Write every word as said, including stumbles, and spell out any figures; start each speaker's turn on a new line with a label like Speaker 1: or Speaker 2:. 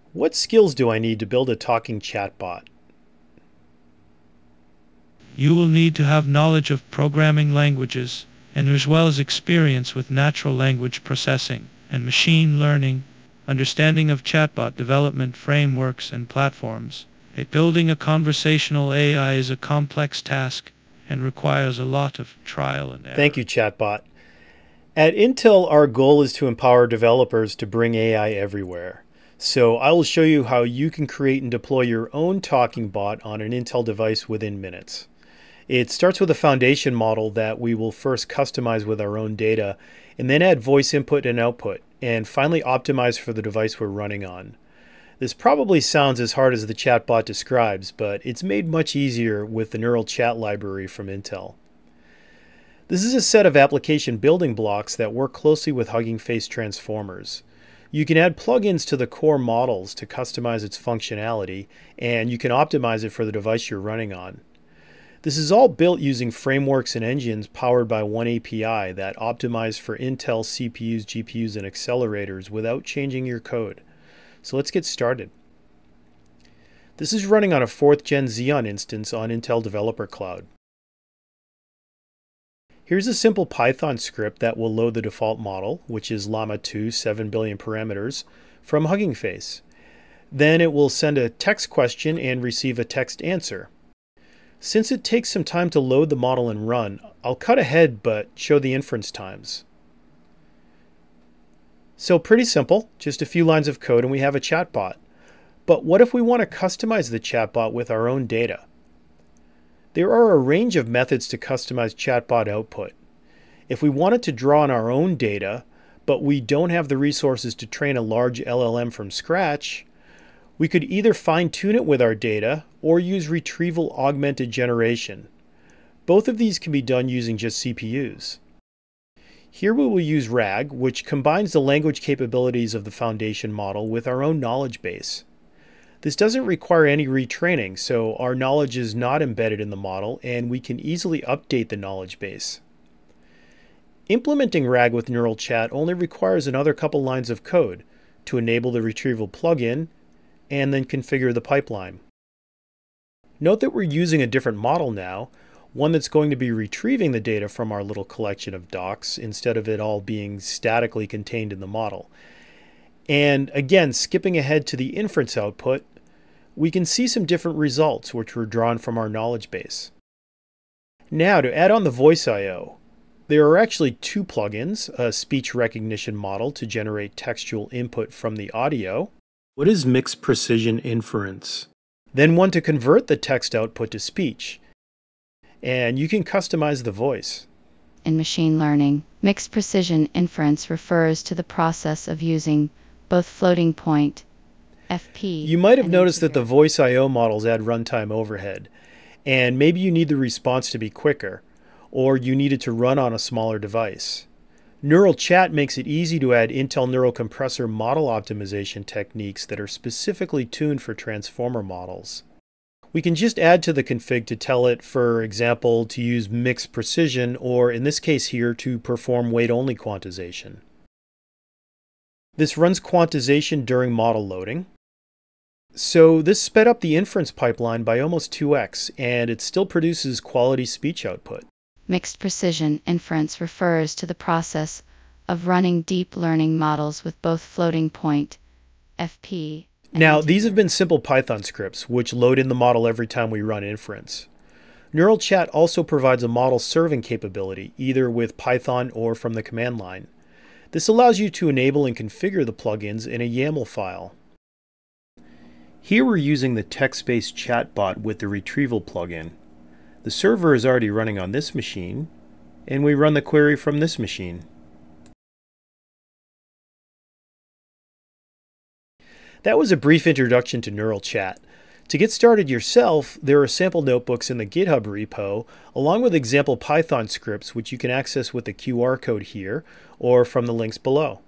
Speaker 1: What skills do I need to build a talking chatbot?
Speaker 2: You will need to have knowledge of programming languages, and as well as experience with natural language processing and machine learning, understanding of chatbot development frameworks and platforms. A building a conversational A I is a complex task and requires a lot of trial and error.
Speaker 1: Thank you, chatbot. At Intel, our goal is to empower developers to bring A I everywhere. So I will show you how you can create and deploy your own talking bot on an Intel device within minutes. It starts with a foundation model that we will first customize with our own data, and then add voice input and output, and finally optimize for the device we're running on. This probably sounds as hard as the chatbot describes, but it's made much easier with the Neural Chat library from Intel. This is a set of application building blocks that work closely with Hugging Face transformers. You can add plugins to the core models to customize its functionality, and you can optimize it for the device you're running on. This is all built using frameworks and engines powered by one A P I that optimize for Intel C P Us, G P Us, and accelerators without changing your code. So let's get started. This is running on a fourth gen Xeon instance on Intel Developer Cloud. Here's a simple Python script that will load the default model, which is Llama two, seven billion parameters, from Hugging Face. Then it will send a text question and receive a text answer. Since it takes some time to load the model and run, I'll cut ahead but show the inference times. So pretty simple, just a few lines of code and we have a chatbot. But what if we want to customize the chatbot with our own data? There are a range of methods to customize chatbot output. If we wanted to draw on our own data, but we don't have the resources to train a large L L M from scratch, we could either fine-tune it with our data or use retrieval-augmented generation. Both of these can be done using just C P Us. Here we will use RAG, which combines the language capabilities of the foundation model with our own knowledge base. This doesn't require any retraining, so our knowledge is not embedded in the model and we can easily update the knowledge base. Implementing RAG with Neural Chat only requires another couple lines of code to enable the retrieval plugin and then configure the pipeline. Note that we're using a different model now, one that's going to be retrieving the data from our little collection of docs instead of it all being statically contained in the model. And again, skipping ahead to the inference output, we can see some different results which were drawn from our knowledge base. Now to add on the voice I O. There are actually two plugins, a speech recognition model to generate textual input from the audio. What is mixed precision inference? Then one to convert the text output to speech. And you can customize the voice.
Speaker 3: In machine learning, mixed precision inference refers to the process of using both floating point, F P.
Speaker 1: You might have noticed that the voice I O models add runtime overhead, and maybe you need the response to be quicker, or you need it to run on a smaller device. Neural Chat makes it easy to add Intel Neural Compressor model optimization techniques that are specifically tuned for transformer models. We can just add to the config to tell it, for example, to use mixed precision, or in this case here, to perform weight-only quantization. This runs quantization during model loading. So this sped up the inference pipeline by almost two x, and it still produces quality speech output.
Speaker 3: Mixed precision inference refers to the process of running deep learning models with both floating point, F P.
Speaker 1: Now, these have been simple Python scripts, which load in the model every time we run inference. Neural Chat also provides a model serving capability, either with Python or from the command line. This allows you to enable and configure the plugins in a YAML file. Here we're using the text-based chatbot with the retrieval plugin. The server is already running on this machine, and we run the query from this machine. That was a brief introduction to Neural Chat. To get started yourself, there are sample notebooks in the GitHub repo, along with example Python scripts which you can access with the Q R code here or from the links below.